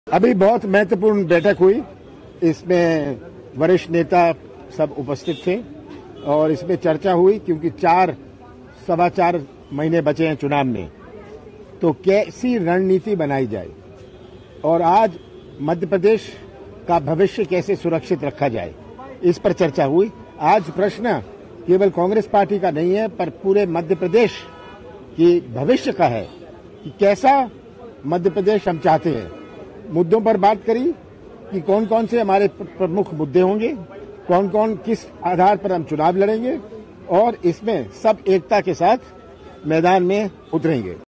अभी बहुत महत्वपूर्ण बैठक हुई। इसमें वरिष्ठ नेता सब उपस्थित थे और इसमें चर्चा हुई क्योंकि सवा चार महीने बचे हैं चुनाव में, तो कैसी रणनीति बनाई जाए और आज मध्य प्रदेश का भविष्य कैसे सुरक्षित रखा जाए, इस पर चर्चा हुई। आज प्रश्न केवल कांग्रेस पार्टी का नहीं है पर पूरे मध्य प्रदेश की भविष्य का है कि कैसा मध्य प्रदेश हम चाहते हैं। मुद्दों पर बात करी कि कौन कौन से हमारे प्रमुख मुद्दे होंगे, कौन कौन किस आधार पर हम चुनाव लड़ेंगे और इसमें सब एकता के साथ मैदान में उतरेंगे।